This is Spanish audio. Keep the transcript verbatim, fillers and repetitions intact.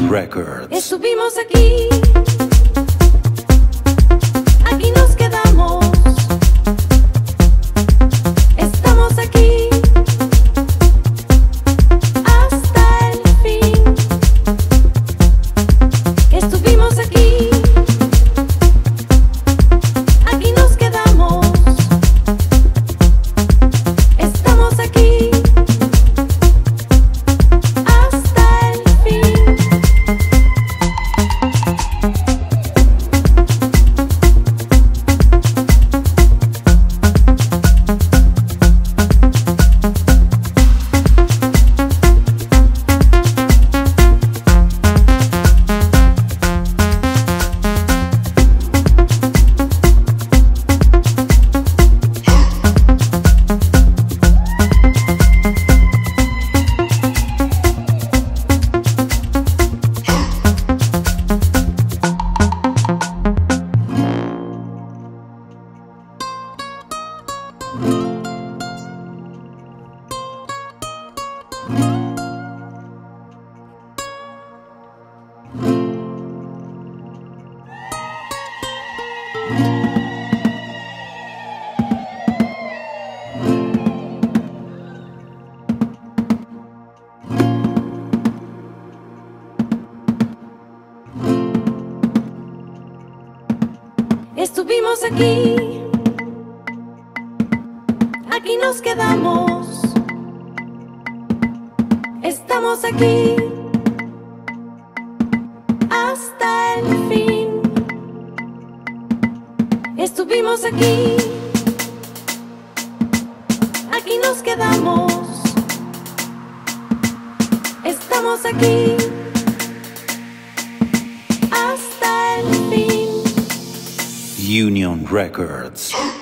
Union Records. Estuvimos aquí, aquí nos quedamos. Estamos aquí hasta el fin. Estuvimos aquí, aquí nos quedamos. Estamos aquí hasta el fin. Estuvimos aquí, aquí nos quedamos. Estamos aquí hasta el fin. Estuvimos aquí, aquí nos quedamos. Estamos aquí hasta el fin. Union Records.